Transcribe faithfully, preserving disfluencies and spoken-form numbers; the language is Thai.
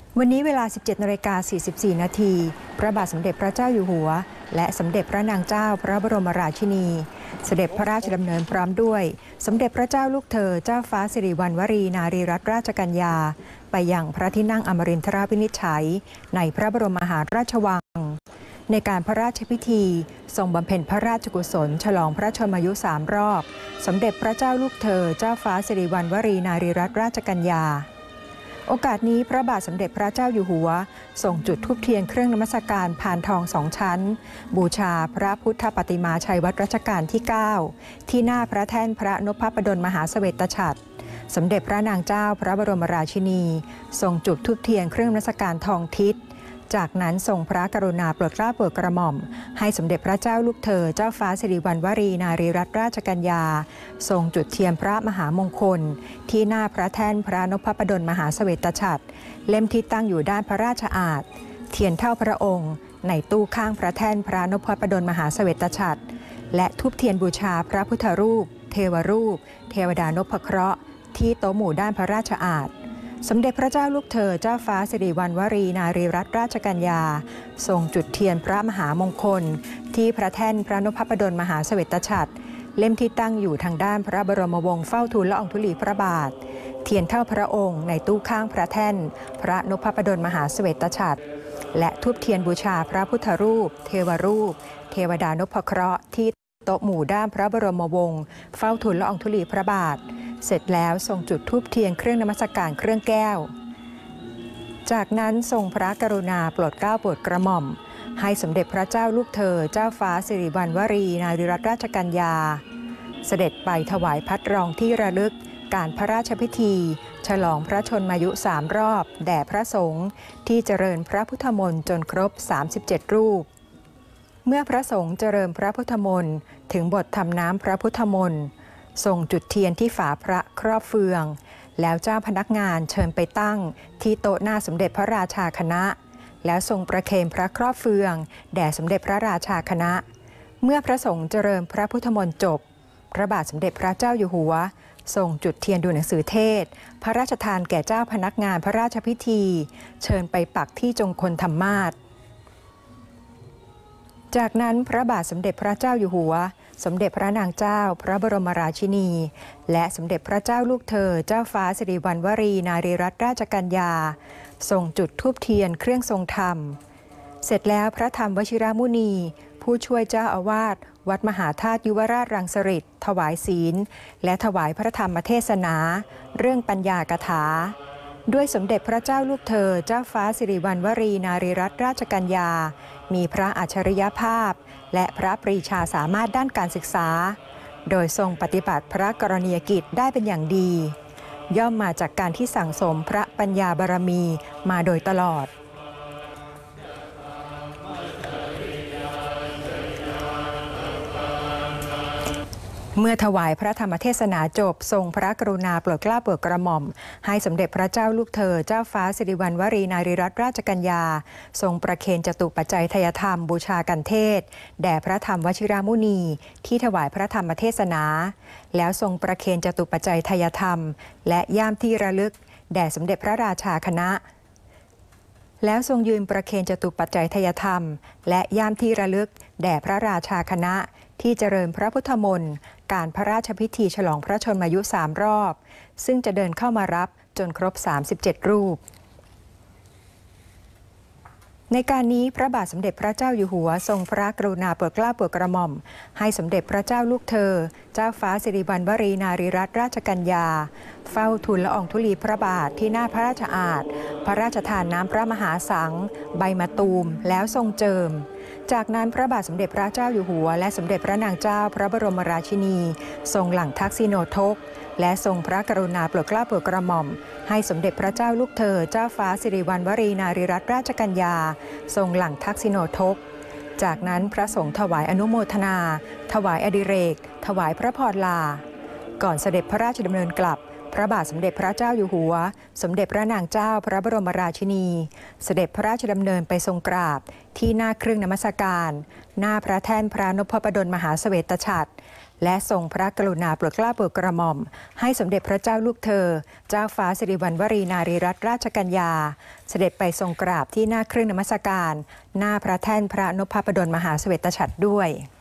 วันนี้เวลา สิบเจ็ดนาฬิกาสี่สิบสี่ นาทีพระบาทสมเด็จพระเจ้าอยู่หัวและสมเด็จพระนางเจ้าพระบรมราชินีเสด็จพระราชดำเนินพร้อมด้วยสมเด็จพระเจ้าลูกเธอเจ้าฟ้าสิริวัณวรีนารีรัตนราชกัญญาไปยังพระที่นั่งอมรินทราวินิจฉัยในพระบรมมหาราชวังในการพระราชพิธีทรงบำเพ็ญพระราชกุศลฉลองพระชนมายุสามรอบสมเด็จพระเจ้าลูกเธอเจ้าฟ้าสิริวัณวรีนารีรัตนราชกัญญาโอกาสนี้พระบาทสมเด็จพระเจ้าอยู่หัวส่งจุดธูปเทียนเครื่องนมัสการพานทองสองชั้นบูชาพระพุทธปฏิมาชัยวัดรัชกาลที่เก้าที่หน้าพระแท่นพระนพบดลมหาเสวตฉัตรสมเด็จพระนางเจ้าพระบรมราชินีทรงจุดธูปเทียนเครื่องนมัสการทองทิศจากนั้นทรงพระกรุณาโปรดเกล้าโปรดกระหม่อมให้สมเด็จพระเจ้าลูกเธอเจ้าฟ้าสิริวัณวรีนารีรัตนราชกัญญาทรงจุดเทียนพระมหามงคลที่หน้าพระแท่นพระนพบดลมหาเสวตฉัตรเล่มที่ตั้งอยู่ด้านพระราชอาณเทียนเท่าพระองค์ในตู้ข้างพระแท่นพระนพบดลมหาเสวตฉัตรและธูปเทียนบูชาพระพุทธรูปเทวรูปเทวดานพเคราะห์ที่โต๊ะหมู่ด้านพระราชอาณสมเด็จพระเจ้าลูกเธอเจ้าฟ้าสิริวัณวรีนารีรัตนราชกัญญาทรงจุดเทียนพระมหามงคลที่พระแท่นพระนพบดลมหาเสวตฉัตรเล่มที่ตั้งอยู่ทางด้านพระบรมวงศ์เฝ้าทูลละอองธุลีพระบาทเทียนเท่าพระองค์ในตู้ข้างพระแท่นพระนพบดลมหาเสวตฉัตรและธูปเทียนบูชาพระพุทธรูปเทวรูปเทวดานพเคราะห์ที่โต๊ะหมู่ด้านพระบรมวงศ์เฝ้าทูลละอองธุลีพระบาทเสร็จแล้วทรงจุดธูปเทียนเครื่องนมัสการเครื่องแก้วจากนั้นทรงพระกรุณาโปรดเกล้าโปรดกระหม่อมให้สมเด็จพระเจ้าลูกเธอเจ้าฟ้าสิริวัณวรีนารีรัตนราชกัญญาเสด็จไปถวายพัดรองที่ระลึกการพระราชพิธีฉลองพระชนมายุสามรอบแด่พระสงฆ์ที่เจริญพระพุทธมนต์จนครบสามสิบเจ็ดรูปเมื่อพระสงฆ์เจริญพระพุทธมนต์ถึงบททำน้ำพระพุทธมนต์ทรงจุดเทียนที่ฝาพระครอบเฟืองแล้วเจ้าพนักงานเชิญไปตั้งที่โต๊ะหน้าสมเด็จพระราชาคณะแล้วทรงประเคนพระครอบเฟืองแด่สมเด็จพระราชาคณะเมื่อพระสงฆ์เจริญพระพุทธมนต์จบพระบาทสมเด็จพระเจ้าอยู่หัวทรงจุดเทียนดูหนังสือเทศพระราชทานแก่เจ้าพนักงานพระราชพิธีเชิญไปปักที่จงคลธรรมาสน์จากนั้นพระบาทสมเด็จพระเจ้าอยู่หัวสมเด็จพระนางเจ้าพระบรมราชินีและสมเด็จพระเจ้าลูกเธอเจ้าฟ้าสิริวัณวรีนารีรัตนราชกัญญาทรงจุดธูปเทียนเครื่องทรงธรรมเสร็จแล้วพระธรรมวชิรมุนีผู้ช่วยเจ้าอาวาสวัดมหาธาตุยุวราชรังสฤษฎ์ถวายศีลและถวายพระธรรมเทศนาเรื่องปัญญากถาด้วยสมเด็จพระเจ้าลูกเธอเจ้าฟ้าสิริวัณวรีนารีรัตนราชกัญญามีพระอัจฉริยภาพและพระปรีชาสามารถด้านการศึกษาโดยทรงปฏิบัติพระกรณียกิจได้เป็นอย่างดีย่อมมาจากการที่สั่งสมพระปัญญาบารมีมาโดยตลอดเมื่อถวายพระธรรมเทศนาจบทรงพระกรุณาโปรดเกล้าโปรดกระหม่อมให้สมเด็จพระเจ้าลูกเธอเจ้าฟ้าสิริวัณวรีนารีรัตนราชกัญญาทรงประเคนจตุปัจจัยทายธรรมบูชากันเทศแด่พระธรรมวชิรมุนีที่ถวายพระธรรมเทศนาแล้วทรงประเคนจตุปัจจัยทายธรรมและย่ามที่ระลึกแด่สมเด็จพระราชาคณะแล้วทรงยืนประเคนจตุปัจจัยทายธรรมและย่ามที่ระลึกแด่พระราชาคณะที่เจริญพระพุทธมนต์การพระราชพิธีฉลองพระชนมายุสามรอบซึ่งจะเดินเข้ามารับจนครบสามสิบเจ็ดรูปในการนี้พระบาทสมเด็จพระเจ้าอยู่หัวทรงพระกรุณาโปรดเกล้าโปรดกระหม่อมให้สมเด็จพระเจ้าลูกเธอเจ้าฟ้าสิริวัณวรีนารีรัตนราชกัญญาเฝ้าทูลละอองธุลีพระบาทที่หน้าพระราชอาณพระราชทานน้ำพระมหาสังใบมะตูมแล้วทรงเจิมจากนั้นพระบาทสมเด็จพระเจ้าอยู่หัวและสมเด็จพระนางเจ้าพระบรมราชินีทรงหลั่งทักษิโณทกและทรงพระกรุณาโปรดเกล้าโปรดกระหม่อมให้สมเด็จพระเจ้าลูกเธอเจ้าฟ้าสิริวัณวรีนารีรัตนราชกัญญาทรงหลั่งทักษิโณทกจากนั้นพระสงฆ์ถวายอนุโมทนาถวายอดิเรกถวายพระพรลาก่อนเสด็จพระราชดำเนินกลับพระบาทสมเด็จพระเจ้าอยู่หัวสมเด็จพระนางเจ้าพระบรมราชินีเสด็จพระราชดำเนินไปทรงกราบที่หน้าเครื่องนมัสการหน้าพระแท่นพระนพบดลมหาเสวตฉัตรและทรงพระกรุณาโปรดเกล้าโปรดกระหม่อมให้สมเด็จพระเจ้าลูกเธอเจ้าฟ้าสิริวัณวรีนารีรัตนราชกัญญาเสด็จไปทรงกราบที่หน้าเครื่องนมัสการหน้าพระแท่นพระนพพระดลมหาเสวตฉัตรด้วย